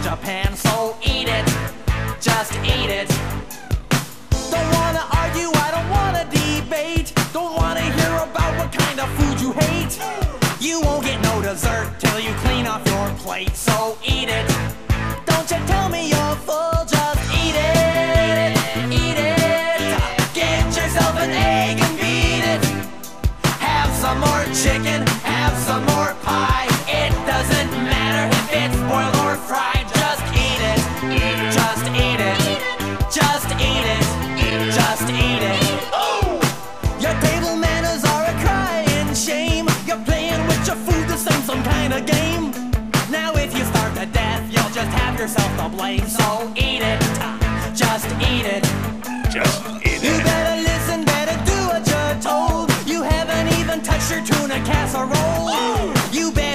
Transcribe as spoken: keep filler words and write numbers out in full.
Japan, so eat it, just eat it. Don't wanna argue, I don't wanna debate. Don't wanna hear about what kind of food you hate. You won't get no dessert till you clean off your plate, so eat it. Don't you tell me you're full, just eat it, eat it. Get yourself an egg and beat it. Have some more chicken, have some more pie. It doesn't matter if it's boiled or fried, just eat it, just eat it, just eat it, just eat it. Your table manners are a crying shame. You're playing with your food, this ain't some kind of game. Now if you starve to death, you'll just have yourself to blame. So eat it, just eat it, Just eat you it. better listen, better do what you're told. You haven't even touched your tuna casserole. You better